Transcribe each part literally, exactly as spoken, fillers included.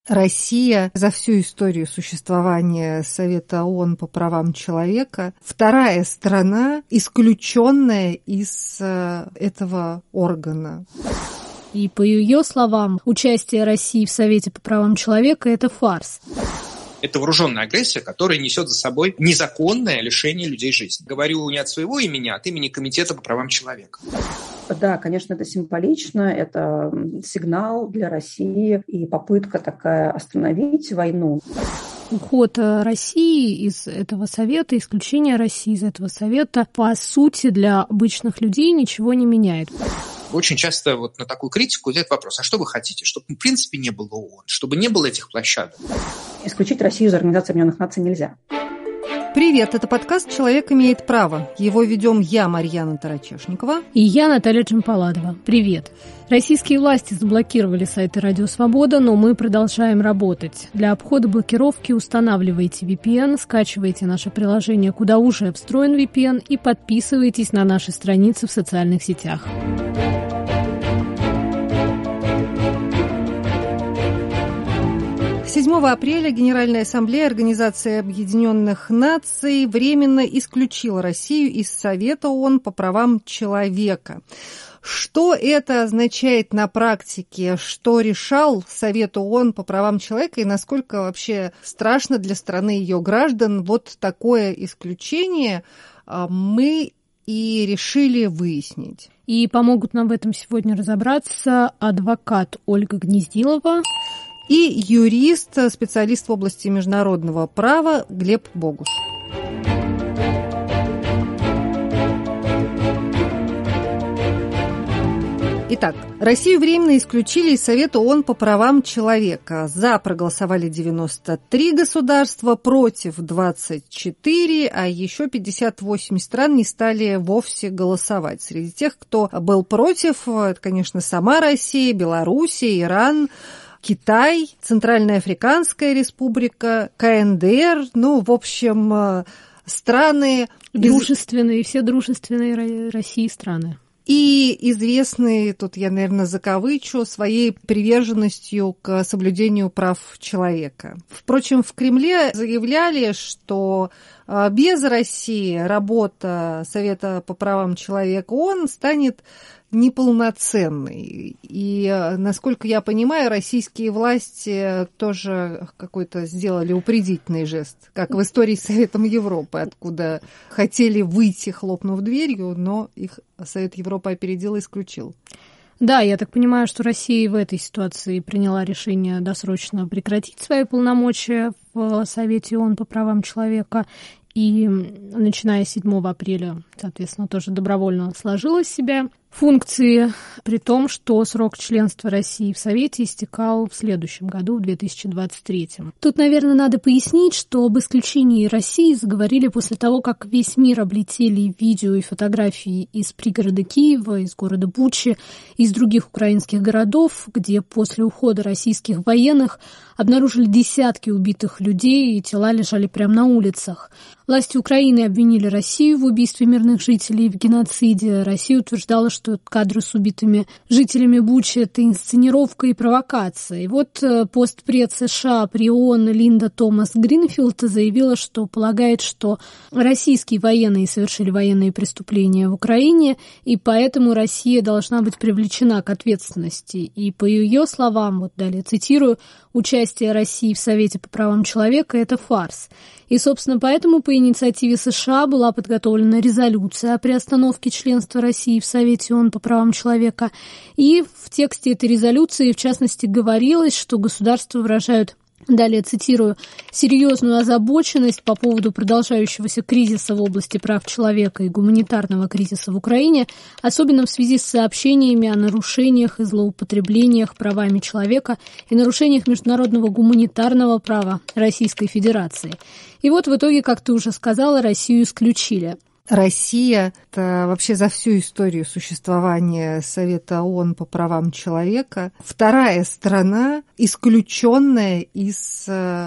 Россия за всю историю существования Совета ООН по правам человека вторая страна, исключенная из этого органа. И по ее словам, участие России в Совете по правам человека – это фарс. Это вооруженная агрессия, которая несет за собой незаконное лишение людей жизни. Говорю не от своего имени, а от имени Комитета по правам человека. Да, конечно, это символично, это сигнал для России и попытка такая остановить войну. Уход России из этого совета, исключение России из этого совета, по сути, для обычных людей ничего не меняет. Очень часто вот на такую критику идет вопрос, а что вы хотите? Чтобы, в принципе, не было ООН, чтобы не было этих площадок? Исключить Россию из Организации Объединенных Наций нельзя. Привет, это подкаст «Человек имеет право». Его ведем я, Марьяна Тарачешникова. И я, Наталья Джампаладова. Привет. Российские власти заблокировали сайты «Радио Свобода», но мы продолжаем работать. Для обхода блокировки устанавливайте ви пи эн, скачивайте наше приложение, куда уже встроен ви пи эн, и подписывайтесь на наши страницы в социальных сетях. седьмого апреля Генеральная ассамблея Организации Объединенных Наций временно исключила Россию из Совета ООН по правам человека. Что это означает на практике? Что решал Совет ООН по правам человека и насколько вообще страшно для страны и ее граждан вот такое исключение, мы и решили выяснить. И помогут нам в этом сегодня разобраться адвокат Ольга Гнездилова и юрист, специалист в области международного права Глеб Богуш. Итак, Россию временно исключили из Совета ООН по правам человека. За проголосовали девяносто три государства, против двадцать четыре, а еще пятьдесят восемь стран не стали вовсе голосовать. Среди тех, кто был против, это, конечно, сама Россия, Белоруссия, Иран, Китай, Центральная Африканская Республика, ка эн дэ эр, ну, в общем, страны... Дружественные, все дружественные России страны. И известные, тут я, наверное, закавычу, своей приверженностью к соблюдению прав человека. Впрочем, в Кремле заявляли, что без России работа Совета по правам человека ООН станет неполноценной. И, насколько я понимаю, российские власти тоже какой-то сделали упредительный жест, как в истории с Советом Европы, откуда хотели выйти, хлопнув дверью, но их Совет Европы опередил и исключил. Да, я так понимаю, что Россия в этой ситуации приняла решение досрочно прекратить свои полномочия в Совете ООН по правам человека. И начиная с седьмого апреля, соответственно, тоже добровольно сложила с себя функции, при том, что срок членства России в Совете истекал в следующем году, в две тысячи двадцать третьем. Тут, наверное, надо пояснить, что об исключении России заговорили после того, как весь мир облетели видео и фотографии из пригорода Киева, из города Бучи, из других украинских городов, где после ухода российских военных обнаружили десятки убитых людей, и тела лежали прямо на улицах. Власти Украины обвинили Россию в убийстве мирных жителей и в геноциде. Россия утверждала, что кадры с убитыми жителями Бучи – это инсценировка и провокация. И вот постпред США при ООН Линда Томас Гринфилд заявила, что полагает, что российские военные совершили военные преступления в Украине, и поэтому Россия должна быть привлечена к ответственности. И по ее словам, вот далее цитирую, участие России в Совете по правам человека – это фарс. И, собственно, поэтому по инициативе США была подготовлена резолюция о приостановке членства России в Совете ООН по правам человека. И в тексте этой резолюции, в частности, говорилось, что государства выражают, далее цитирую, серьезную озабоченность по поводу продолжающегося кризиса в области прав человека и гуманитарного кризиса в Украине, особенно в связи с сообщениями о нарушениях и злоупотреблениях правами человека и нарушениях международного гуманитарного права Российской Федерации. И вот в итоге, как ты уже сказала, Россию исключили. Россия – это вообще за всю историю существования Совета ООН по правам человека вторая страна, исключенная из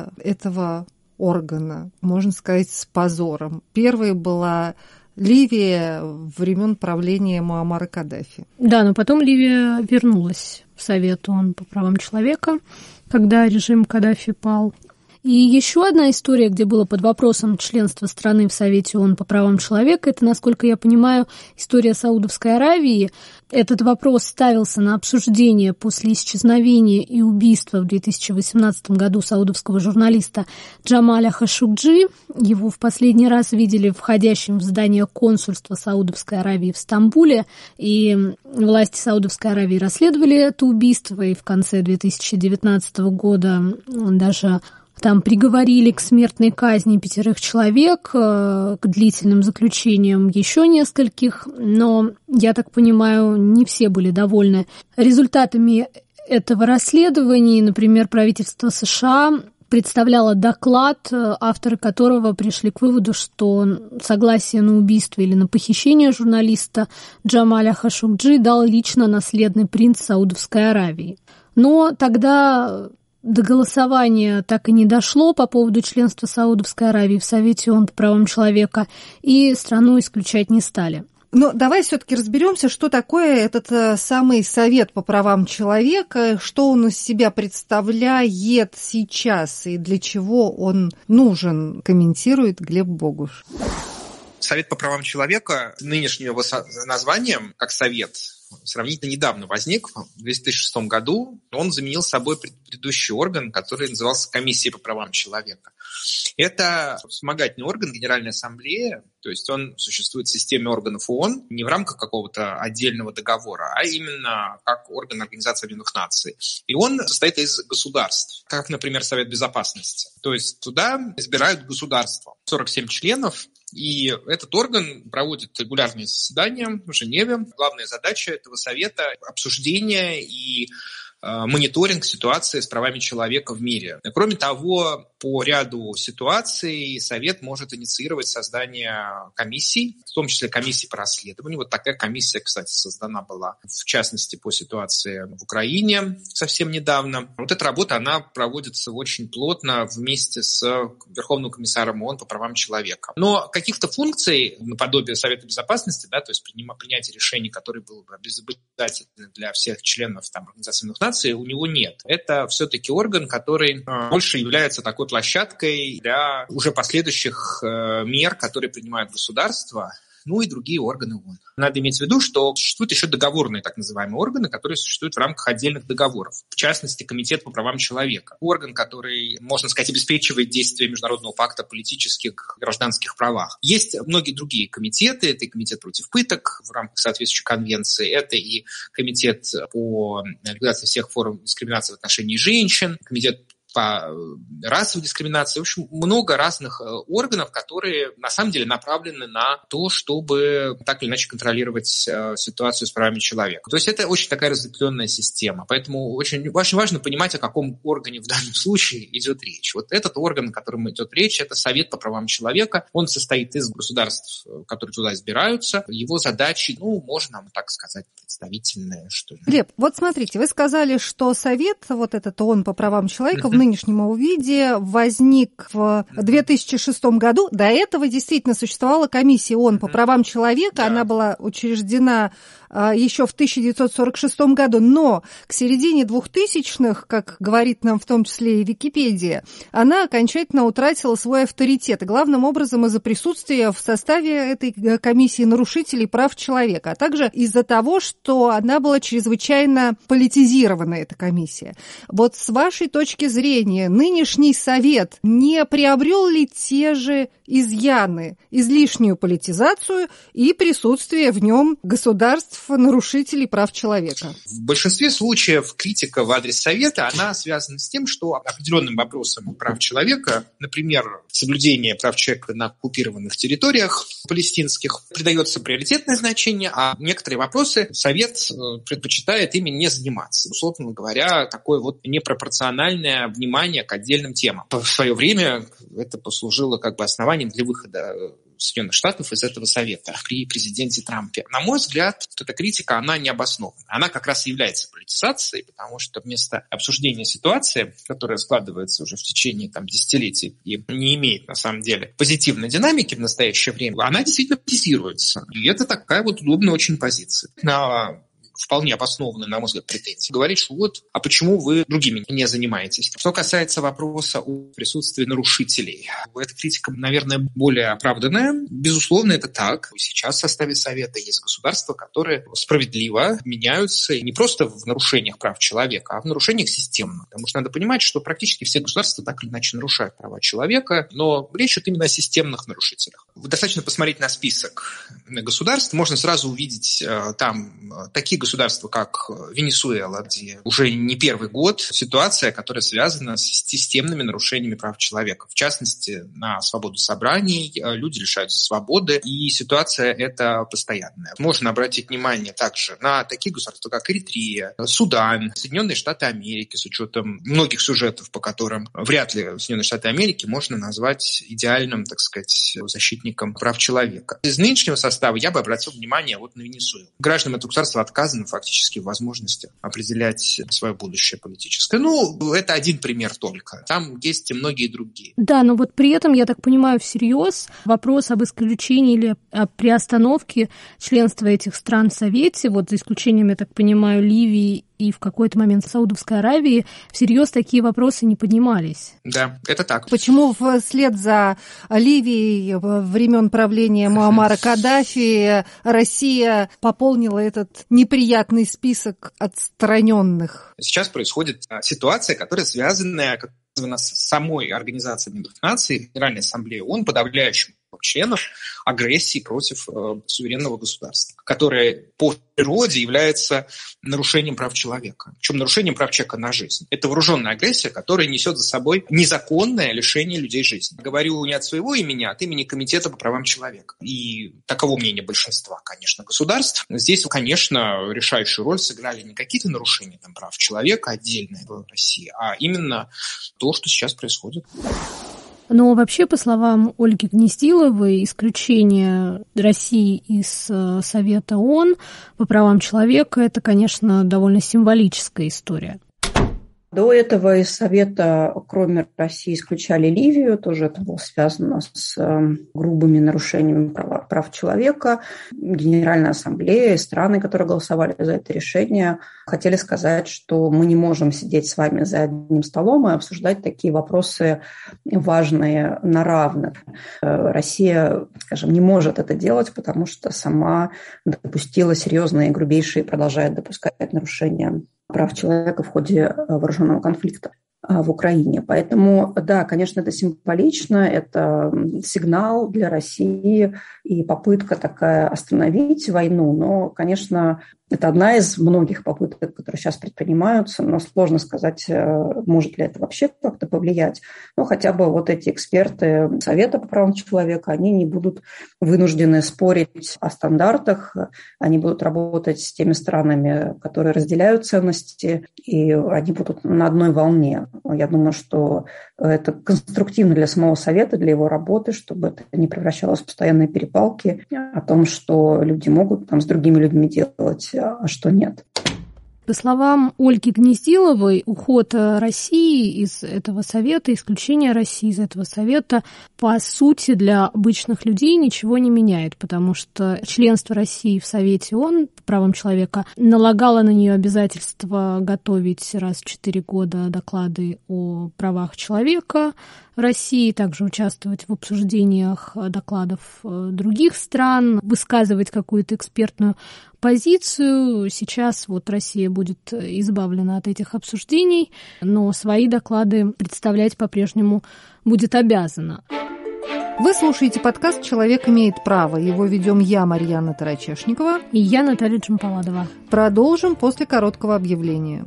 этого органа, можно сказать, с позором. Первой была Ливия времен правления Муаммара Каддафи. Да, но потом Ливия вернулась в Совет ООН по правам человека, когда режим Каддафи пал. И еще одна история, где было под вопросом членство страны в Совете ООН по правам человека, это, насколько я понимаю, история Саудовской Аравии. Этот вопрос ставился на обсуждение после исчезновения и убийства в две тысячи восемнадцатом году саудовского журналиста Джамаля Хашукджи. Его в последний раз видели входящим в здание консульства Саудовской Аравии в Стамбуле, и власти Саудовской Аравии расследовали это убийство, и в конце две тысячи девятнадцатого года он даже... Там приговорили к смертной казни пятерых человек, к длительным заключениям еще нескольких, но, я так понимаю, не все были довольны результатами этого расследования. Например, правительство США представляло доклад, авторы которого пришли к выводу, что согласие на убийство или на похищение журналиста Джамаля Хашукджи дал лично наследный принц Саудовской Аравии. Но тогда... До голосования так и не дошло по поводу членства Саудовской Аравии в Совете ООН по правам человека, и страну исключать не стали. Но давай все-таки разберемся, что такое этот самый Совет по правам человека, что он из себя представляет сейчас и для чего он нужен, комментирует Глеб Богуш. Совет по правам человека, нынешним его названием, как совет, сравнительно недавно возник, в две тысячи шестом году. Он заменил собой предыдущий орган, который назывался Комиссией по правам человека. Это вспомогательный орган Генеральной Ассамблеи, то есть он существует в системе органов ООН не в рамках какого-то отдельного договора, а именно как орган Организации Объединенных Наций. И он состоит из государств, как, например, Совет Безопасности. То есть туда избирают государства, сорок семь членов. И этот орган проводит регулярные заседания в Женеве. Главная задача этого совета – обсуждение и э, мониторинг ситуации с правами человека в мире. Кроме того, по ряду ситуаций совет может инициировать создание комиссий, в том числе комиссий по расследованию. Вот такая комиссия, кстати, создана была, в частности, по ситуации в Украине совсем недавно. Вот эта работа, она проводится очень плотно вместе с Верховным комиссаром ООН по правам человека. Но каких-то функций, наподобие Совета Безопасности, да, то есть принятие решений, которые было бы обязательны для всех членов там, Организации Объединенных Наций, у него нет. Это все-таки орган, который э, больше является такой площадкой для уже последующих э, мер, которые принимают государства, ну и другие органы ООН. Надо иметь в виду, что существуют еще договорные так называемые органы, которые существуют в рамках отдельных договоров. В частности, Комитет по правам человека. Орган, который, можно сказать, обеспечивает действие Международного пакта о политических и гражданских правах. Есть многие другие комитеты. Это и Комитет против пыток в рамках соответствующей конвенции. Это и Комитет по ликвидации всех форм дискриминации в отношении женщин. Комитет по расовой дискриминации. В общем, много разных органов, которые на самом деле направлены на то, чтобы так или иначе контролировать ситуацию с правами человека. То есть это очень такая разветвленная система. Поэтому очень, очень важно понимать, о каком органе в данном случае идет речь. Вот этот орган, о котором идет речь, это Совет по правам человека. Он состоит из государств, которые туда избираются. Его задачи, ну, можно так сказать, представительные, что ли. Глеб, вот смотрите, вы сказали, что Совет, вот этот ООН по правам человека, в нынешнем его виде возник в две тысячи шестом году. До этого действительно существовала комиссия ООН по правам человека. Да. Она была учреждена еще в тысяча девятьсот сорок шестом году, но к середине двухтысячных, как говорит нам в том числе и Википедия, она окончательно утратила свой авторитет, и главным образом из-за присутствия в составе этой комиссии нарушителей прав человека, а также из-за того, что она была чрезвычайно политизирована, эта комиссия. Вот с вашей точки зрения, нынешний совет не приобрел ли те же изъяны, излишнюю политизацию и присутствие в нем государств, нарушителей прав человека? В большинстве случаев критика в адрес Совета, она связана с тем, что определенным вопросам прав человека, например, соблюдение прав человека на оккупированных территориях палестинских, придается приоритетное значение, а некоторые вопросы Совет предпочитает ими не заниматься. Условно говоря, такое вот непропорциональное внимание к отдельным темам. В свое время это послужило как бы основанием для выхода Соединенных Штатов из этого совета при президенте Трампе. На мой взгляд, эта критика, она не обоснована. Она как раз и является политизацией, потому что вместо обсуждения ситуации, которая складывается уже в течение там, десятилетий и не имеет, на самом деле, позитивной динамики в настоящее время, она действительно политизируется. И это такая вот удобная очень позиция. На вполне обоснованные, на мой взгляд, претензии. Говорит, что вот, а почему вы другими не занимаетесь? Что касается вопроса о присутствии нарушителей, эта критика, наверное, более оправданная. Безусловно, это так. Сейчас в составе Совета есть государства, которые справедливо меняются не просто в нарушениях прав человека, а в нарушениях системных. Потому что надо понимать, что практически все государства так или иначе нарушают права человека, но речь идет именно о системных нарушителях. Достаточно посмотреть на список государств, можно сразу увидеть там такие государства, как Венесуэла, где уже не первый год ситуация, которая связана с системными нарушениями прав человека. В частности, на свободу собраний люди лишаются свободы, и ситуация эта постоянная. Можно обратить внимание также на такие государства, как Эритрея, Судан, Соединенные Штаты Америки, с учетом многих сюжетов, по которым вряд ли Соединенные Штаты Америки можно назвать идеальным, так сказать, защитником прав человека. Из нынешнего состава я бы обратил внимание вот на Венесуэлу. Гражданам этого государства отказано фактически в возможности определять свое будущее политическое. Ну, это один пример только. Там есть и многие другие. Да, но вот при этом, я так понимаю, всерьез вопрос об исключении или о приостановке членства этих стран в Совете, вот за исключением, я так понимаю, Ливии и в какой-то момент Саудовской Аравии, всерьез такие вопросы не поднимались. Да, это так. Почему вслед за Ливией времен правления Муаммара Каддафи Россия пополнила этот неприятный список отстраненных? Сейчас происходит ситуация, которая связана с самой Организацией Объединенных Наций, Генеральной Ассамблеей ООН, подавляющим членов агрессии против э, суверенного государства, которое по природе является нарушением прав человека. Причем нарушением прав человека на жизнь. Это вооруженная агрессия, которая несет за собой незаконное лишение людей жизни. Говорю не от своего имени, а от имени Комитета по правам человека. И таково мнение большинства, конечно, государств. Здесь, конечно, решающую роль сыграли не какие-то нарушения там, прав человека отдельные в России, а именно то, что сейчас происходит. Но вообще, по словам Ольги Гнездиловой, исключение России из Совета ООН по правам человека – это, конечно, довольно символическая история. До этого из Совета, кроме России, исключали Ливию. Тоже это было связано с грубыми нарушениями прав, прав человека. Генеральная ассамблея и страны, которые голосовали за это решение, хотели сказать, что мы не можем сидеть с вами за одним столом и обсуждать такие вопросы важные на равных. Россия, скажем, не может это делать, потому что сама допустила серьезные, грубейшие и продолжает допускать нарушения прав человека в ходе вооруженного конфликта в Украине. Поэтому, да, конечно, это символично, это сигнал для России и попытка такая остановить войну, но, конечно, это одна из многих попыток, которые сейчас предпринимаются, но сложно сказать, может ли это вообще как-то повлиять. Но хотя бы вот эти эксперты Совета по правам человека, они не будут вынуждены спорить о стандартах, они будут работать с теми странами, которые разделяют ценности, и они будут на одной волне. Я думаю, что это конструктивно для самого Совета, для его работы, чтобы это не превращалось в постоянные перепалки о том, что люди могут там с другими людьми делать, а что нет. По словам Ольги Гнездиловой, уход России из этого совета, исключение России из этого совета, по сути, для обычных людей ничего не меняет, потому что членство России в Совете ООН по правам человека налагало на нее обязательство готовить раз в четыре года доклады о правах человека в России, также участвовать в обсуждениях докладов других стран, высказывать какую-то экспертную позицию. Сейчас вот Россия будет избавлена от этих обсуждений, но свои доклады представлять по-прежнему будет обязана. Вы слушаете подкаст «Человек имеет право». Его ведем я, Марьяна Тарачешникова. И я, Наталья Джампаладова. Продолжим после короткого объявления.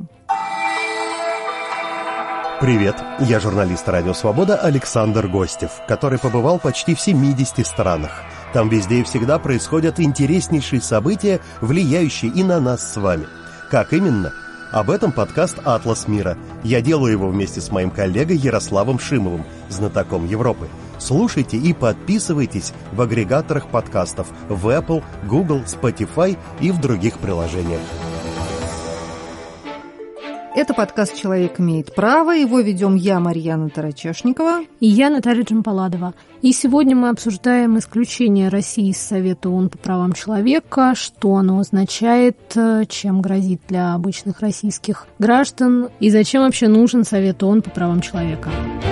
Привет, я журналист «Радио Свобода» Александр Гостев, который побывал почти в семидесяти странах. Там везде и всегда происходят интереснейшие события, влияющие и на нас с вами. Как именно? Об этом подкаст «Атлас мира». Я делаю его вместе с моим коллегой Ярославом Шимовым, знатоком Европы. Слушайте и подписывайтесь в агрегаторах подкастов в Apple, Google, Spotify и в других приложениях. Это подкаст «Человек имеет право». Его ведем я, Марьяна Тарачешникова. И я, Наталья Джампаладова. И сегодня мы обсуждаем исключение России из Совета ООН по правам человека, что оно означает, чем грозит для обычных российских граждан и зачем вообще нужен Совет ООН по правам человека.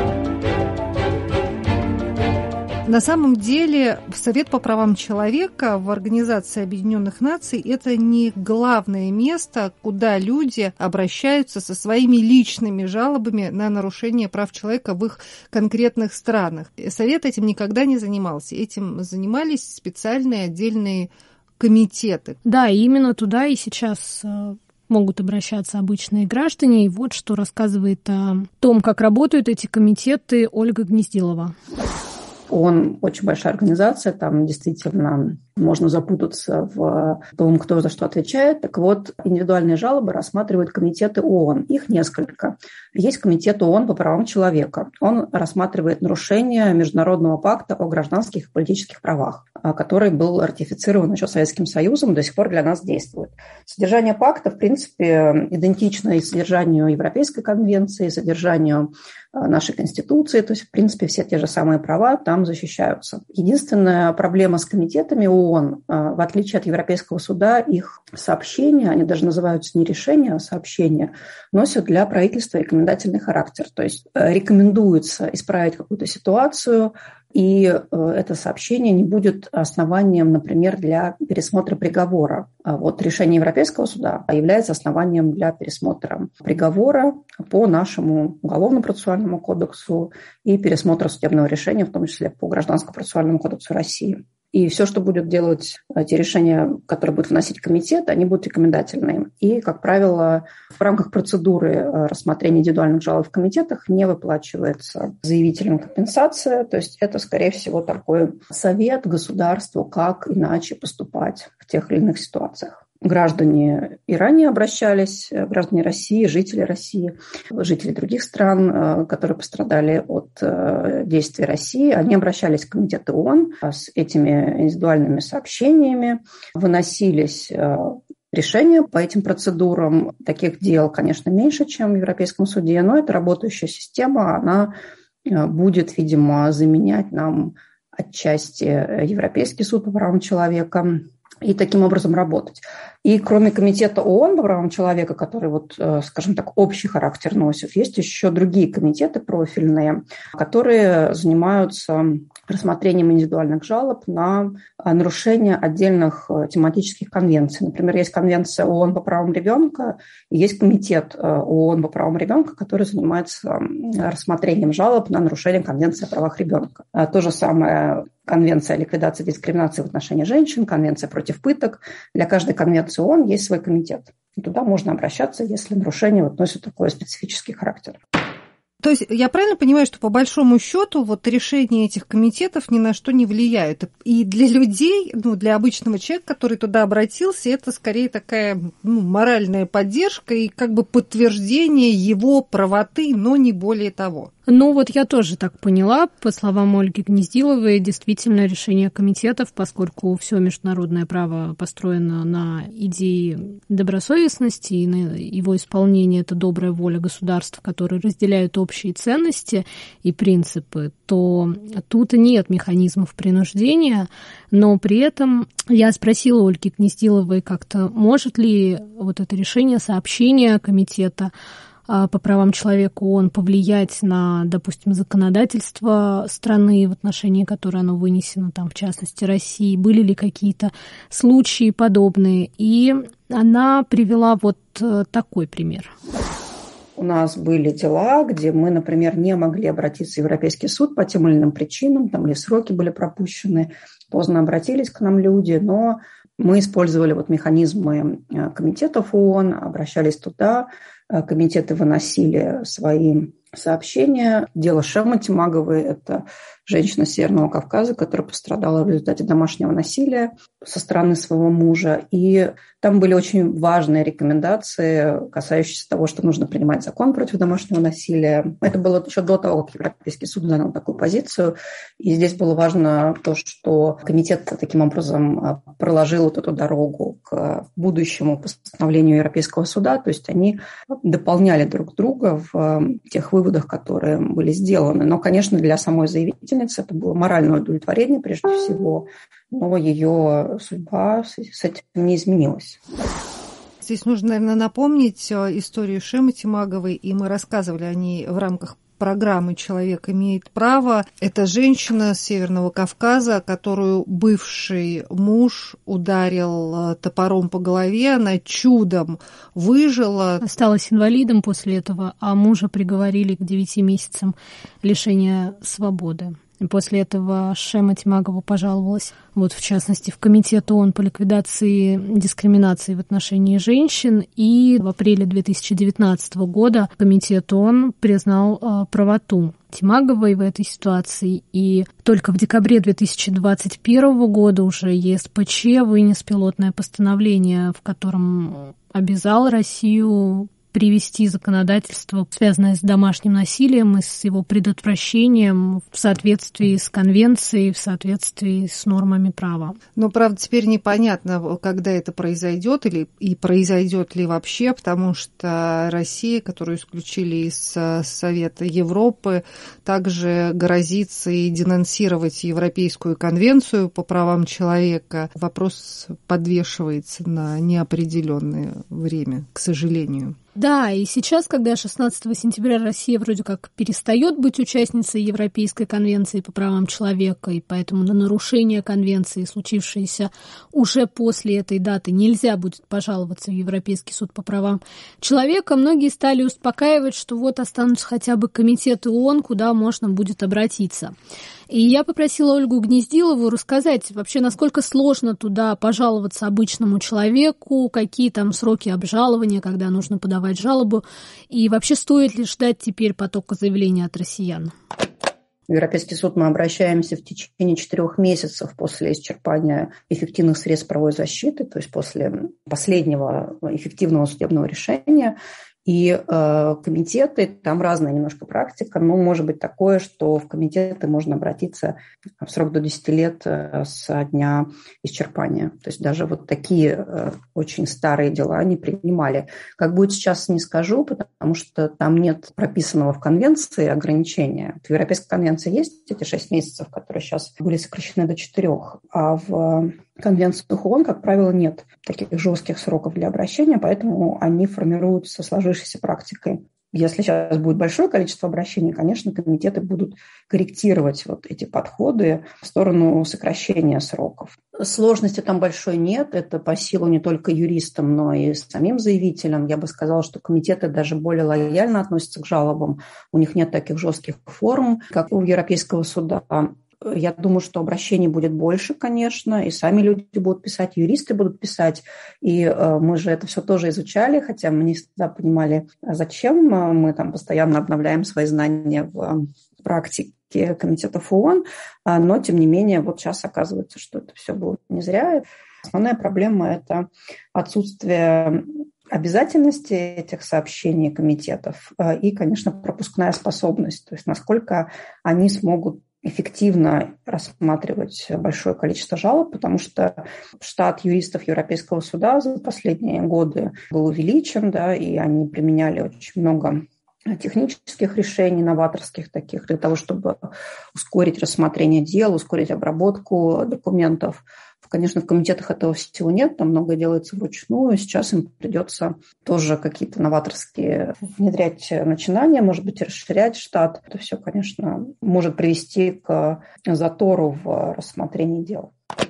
На самом деле, Совет по правам человека в Организации Объединенных Наций – это не главное место, куда люди обращаются со своими личными жалобами на нарушение прав человека в их конкретных странах. Совет этим никогда не занимался. Этим занимались специальные отдельные комитеты. Да, именно туда и сейчас могут обращаться обычные граждане. И вот что рассказывает о том, как работают эти комитеты, Ольга Гнездилова. ООН очень большая организация, там действительно можно запутаться в том, кто за что отвечает. Так вот, индивидуальные жалобы рассматривают комитеты ООН. Их несколько. Есть комитет ООН по правам человека. Он рассматривает нарушения Международного пакта о гражданских и политических правах, который был ратифицирован еще Советским Союзом, до сих пор для нас действует. Содержание пакта, в принципе, идентично и содержанию Европейской конвенции, и содержанию нашей Конституции. То есть, в принципе, все те же самые права там защищаются. Единственная проблема с комитетами ООН, в отличие от Европейского суда, их сообщения, они даже называются не решения, а сообщения, носят для правительства рекомендательный характер. То есть рекомендуется исправить какую-то ситуацию, и это сообщение не будет основанием, например, для пересмотра приговора. А вот решение Европейского суда является основанием для пересмотра приговора по нашему Уголовно-процессуальному кодексу и пересмотра судебного решения, в том числе по Гражданско-процессуальному кодексу России. И все, что будут делать те решения, которые будут вносить комитет, они будут рекомендательные. И, как правило, в рамках процедуры рассмотрения индивидуальных жалоб в комитетах не выплачивается заявителям компенсация. То есть это, скорее всего, такой совет государству, как иначе поступать в тех или иных ситуациях. Граждане и ранее обращались, граждане России, жители России, жители других стран, которые пострадали от действий России, они обращались в комитеты ООН с этими индивидуальными сообщениями, выносились решения по этим процедурам. Таких дел, конечно, меньше, чем в Европейском суде, но это работающая система, она будет, видимо, заменять нам отчасти Европейский суд по правам человека, и таким образом работать. И кроме комитета ООН по правам человека, который, вот, скажем так, общий характер носит, есть еще другие комитеты профильные, которые занимаются рассмотрением индивидуальных жалоб на нарушение отдельных тематических конвенций. Например, есть Конвенция ООН по правам ребенка, и есть комитет ООН по правам ребенка, который занимается рассмотрением жалоб на нарушение Конвенции о правах ребенка. То же самое Конвенция о ликвидации дискриминации в отношении женщин, Конвенция против пыток. Для каждой конвенции ООН есть свой комитет. И туда можно обращаться, если нарушение вот носит такой специфический характер. То есть я правильно понимаю, что по большому счету вот решения этих комитетов ни на что не влияют? И для людей, ну, для обычного человека, который туда обратился, это скорее такая, ну, моральная поддержка и как бы подтверждение его правоты, но не более того. Ну вот я тоже так поняла, по словам Ольги Гнездиловой, действительно решение комитетов, поскольку все международное право построено на идее добросовестности и на его исполнение — это добрая воля государств, которые разделяют общие ценности и принципы, то тут нет механизмов принуждения, но при этом я спросила у Ольги Гнездиловой как-то, может ли вот это решение, сообщение комитета по правам человека ООН повлиять на, допустим, законодательство страны, в отношении которой оно вынесено, там, в частности, России, были ли какие-то случаи подобные. И она привела вот такой пример. У нас были дела, где мы, например, не могли обратиться в Европейский суд по тем или иным причинам, там или сроки были пропущены, поздно обратились к нам люди, но мы использовали вот механизмы комитетов ООН, обращались туда, комитеты выносили свои сообщения. Дело Шемы Тимаговой – это женщина Северного Кавказа, которая пострадала в результате домашнего насилия со стороны своего мужа. И там были очень важные рекомендации, касающиеся того, что нужно принимать закон против домашнего насилия. Это было еще до того, как Европейский суд занял такую позицию. И здесь было важно то, что комитет таким образом проложил вот эту дорогу к будущему постановлению Европейского суда. То есть они дополняли друг друга в тех выводах, которые были сделаны. Но, конечно, для самой заявительницы это было моральное удовлетворение прежде всего, но ее судьба с этим не изменилась. Здесь нужно, наверное, напомнить историю Шемы Тимаговой, и мы рассказывали о ней в рамках программы «Человек имеет право». Это женщина с Северного Кавказа, которую бывший муж ударил топором по голове. Она чудом выжила. Осталась инвалидом после этого, а мужа приговорили к девяти месяцам лишения свободы. И после этого Шема Тимагова пожаловалась, вот в частности, в Комитет ООН по ликвидации дискриминации в отношении женщин. И в апреле две тысячи девятнадцатого года Комитет ООН признал э, правоту Тимаговой в этой ситуации. И только в декабре две тысячи двадцать первого года уже ЕСПЧ вынес пилотное постановление, в котором обязал Россию привести законодательство, связанное с домашним насилием и с его предотвращением в соответствии с конвенцией, в соответствии с нормами права. Но, правда, теперь непонятно, когда это произойдет или и произойдет ли вообще, потому что Россия, которую исключили из Совета Европы, также грозится и денонсировать Европейскую конвенцию по правам человека. Вопрос подвешивается на неопределенное время, к сожалению. Да, и сейчас, когда шестнадцатого сентября Россия вроде как перестает быть участницей Европейской конвенции по правам человека, и поэтому на нарушение конвенции, случившееся уже после этой даты, нельзя будет пожаловаться в Европейский суд по правам человека, многие стали успокаивать, что вот останутся хотя бы комитеты ООН, куда можно будет обратиться. И я попросила Ольгу Гнездилову рассказать вообще, насколько сложно туда пожаловаться обычному человеку, какие там сроки обжалования, когда нужно подавать жалобу, и вообще стоит ли ждать теперь потока заявлений от россиян. В Европейский суд мы обращаемся в течение четырех месяцев после исчерпания эффективных средств правовой защиты, то есть после последнего эффективного судебного решения. И э, комитеты, там разная немножко практика, но может быть такое, что в комитеты можно обратиться в срок до десяти лет э, со дня исчерпания. То есть даже вот такие э, очень старые дела не принимали. Как будет сейчас, не скажу, потому что там нет прописанного в конвенции ограничения. В Европейской конвенции есть эти шесть месяцев, которые сейчас были сокращены до четырех, а в конвенциях ООН, как правило, нет таких жестких сроков для обращения, поэтому они формируются сложившейся практикой. Если сейчас будет большое количество обращений, конечно, комитеты будут корректировать вот эти подходы в сторону сокращения сроков. Сложности там большой нет. Это по силу не только юристам, но и самим заявителям. Я бы сказала, что комитеты даже более лояльно относятся к жалобам. У них нет таких жестких форм, как у Европейского суда. Я думаю, что обращений будет больше, конечно, и сами люди будут писать, юристы будут писать, и э, мы же это все тоже изучали, хотя мы не всегда понимали, зачем. Мы там постоянно обновляем свои знания в практике комитетов ООН, но, тем не менее, вот сейчас оказывается, что это все было не зря. Основная проблема – это отсутствие обязательности этих сообщений комитетов и, конечно, пропускная способность, то есть насколько они смогут эффективно рассматривать большое количество жалоб, потому что штат юристов Европейского суда за последние годы был увеличен, да, и они применяли очень много технических решений, новаторских таких, для того, чтобы ускорить рассмотрение дел, ускорить обработку документов. Конечно, в комитетах этого всего нет, там многое делается вручную. Сейчас им придется тоже какие-то новаторские внедрять начинания, может быть, расширять штат. Это все, конечно, может привести к затору в рассмотрении дел.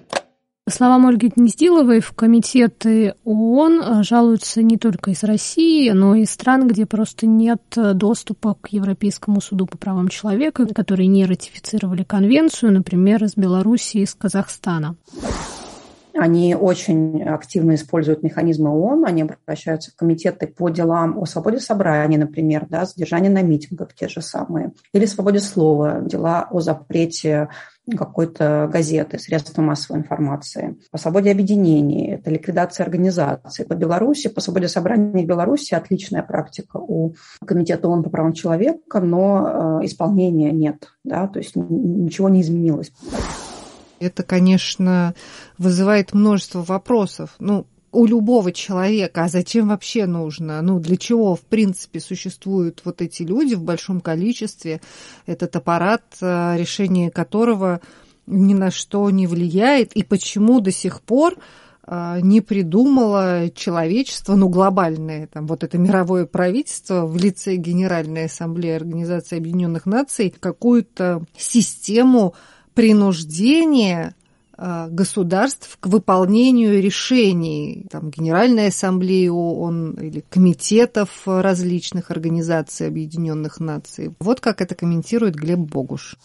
По словам Ольги Гнездиловой, в комитеты ООН жалуются не только из России, но и из стран, где просто нет доступа к Европейскому суду по правам человека, которые не ратифицировали конвенцию, например, из Белоруссии и из Казахстана. Они очень активно используют механизмы ООН, они обращаются в комитеты по делам о свободе собрания, например, да, задержание на митингах те же самые, или свободе слова, дела о запрете какой-то газеты, средства массовой информации. По свободе объединений, это ликвидация организаций. По Беларуси, по свободе собрания в Беларуси отличная практика у Комитета ООН по правам человека, но э, исполнения нет, да, то есть ничего не изменилось. Это, конечно, вызывает множество вопросов. Ну, у любого человека, а зачем вообще нужно? Ну, для чего, в принципе, существуют вот эти люди в большом количестве? Этот аппарат, решение которого ни на что не влияет, и почему до сих пор не придумало человечество, ну, глобальное, там, вот это мировое правительство в лице Генеральной Ассамблеи Организации Объединенных Наций, какую-то систему принуждения государств к выполнению решений там, Генеральной Ассамблеи ООН или комитетов различных организаций Объединенных Наций. Вот как это комментирует Глеб Богуш.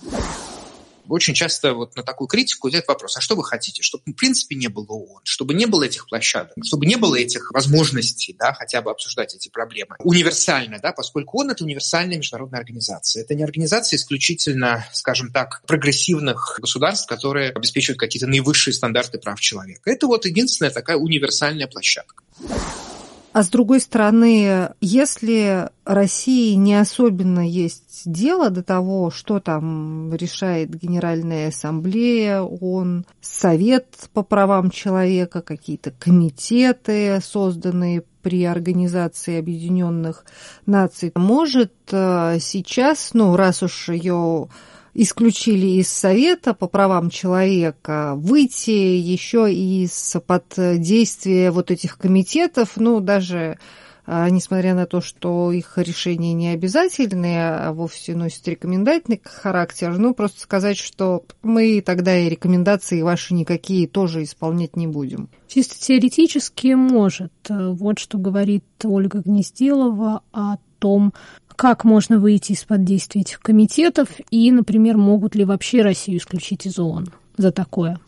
Очень часто вот на такую критику идет вопрос, а что вы хотите? Чтобы, в принципе, не было ООН, чтобы не было этих площадок, чтобы не было этих возможностей, да, хотя бы обсуждать эти проблемы. Универсально, да, поскольку ООН – это универсальная международная организация. Это не организация исключительно, скажем так, прогрессивных государств, которые обеспечивают какие-то наивысшие стандарты прав человека. Это вот единственная такая универсальная площадка. А с другой стороны, если России не особенно есть дело до того, что там решает Генеральная Ассамблея ООН, Совет по правам человека, какие-то комитеты, созданные при Организации Объединенных Наций, может сейчас, ну, раз уж ее исключили из Совета по правам человека, выйти еще из-под действия вот этих комитетов, ну, даже несмотря на то, что их решения не обязательные, а вовсе носят рекомендательный характер, ну, просто сказать, что мы тогда и рекомендации ваши никакие тоже исполнять не будем. Чисто теоретически может. Вот что говорит Ольга Гнездилова о том, как можно выйти из-под действия этих комитетов и, например, могут ли вообще Россию исключить из ООН за такое?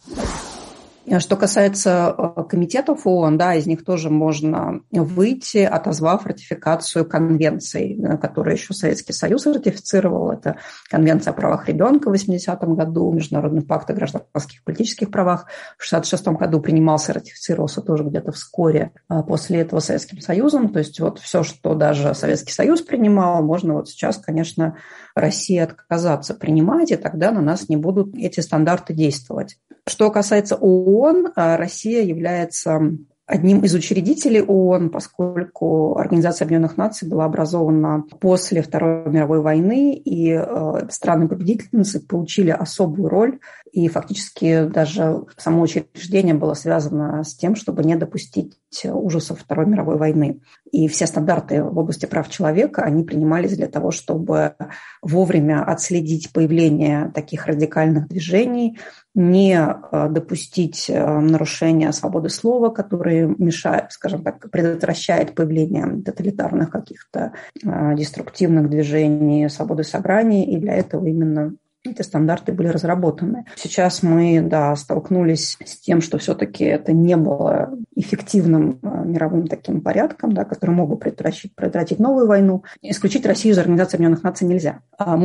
Что касается комитетов ООН, да, из них тоже можно выйти, отозвав ратификацию конвенций, которые еще Советский Союз ратифицировал. Это Конвенция о правах ребенка в восьмидесятом году, Международный пакт о гражданских и политических правах в шестьдесят шестом году принимался, ратифицировался тоже где-то вскоре после этого Советским Союзом. То есть вот все, что даже Советский Союз принимал, можно вот сейчас, конечно, России отказаться принимать, и тогда на нас не будут эти стандарты действовать. Что касается ООН, Россия является одним из учредителей ООН, поскольку Организация Объединенных Наций была образована после Второй мировой войны, и страны-победительницы получили особую роль, и фактически даже само учреждение было связано с тем, чтобы не допустить ужасов Второй мировой войны. И все стандарты в области прав человека, они принимались для того, чтобы вовремя отследить появление таких радикальных движений, не допустить нарушения свободы слова, которые мешают, скажем так, предотвращают появление тоталитарных каких-то деструктивных движений, свободы собраний, и для этого именно эти стандарты были разработаны. Сейчас мы, да, столкнулись с тем, что все-таки это не было эффективным мировым таким порядком, да, который мог бы предотвратить, предотвратить новую войну. Исключить Россию из Организации Объединенных Наций нельзя.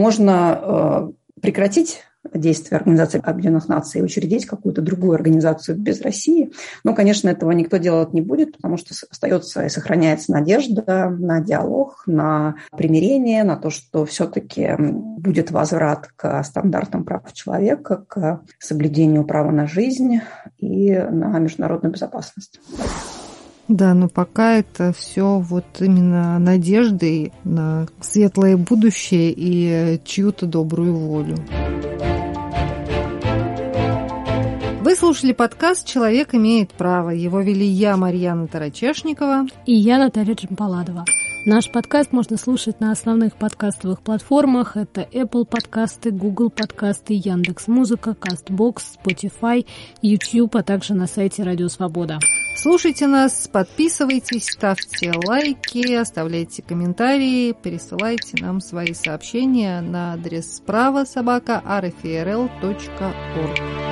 Можно прекратить действия Организации Объединенных Наций и учредить какую-то другую организацию без России. Но, конечно, этого никто делать не будет, потому что остается и сохраняется надежда на диалог, на примирение, на то, что все-таки будет возврат к стандартам прав человека, к соблюдению права на жизнь и на международную безопасность. Да, но пока это все вот именно надеждой на светлое будущее и чью-то добрую волю. Вы слушали подкаст «Человек имеет право». Его вели я, Марьяна Тарачешникова. И я, Наталья Джампаладова. Наш подкаст можно слушать на основных подкастовых платформах. Это Apple подкасты, Google подкасты, Яндекс.Музыка, Castbox, Spotify, YouTube, а также на сайте Радио Свобода. Слушайте нас, подписывайтесь, ставьте лайки, оставляйте комментарии, пересылайте нам свои сообщения на адрес справа собака ар эф эр эл точка орг.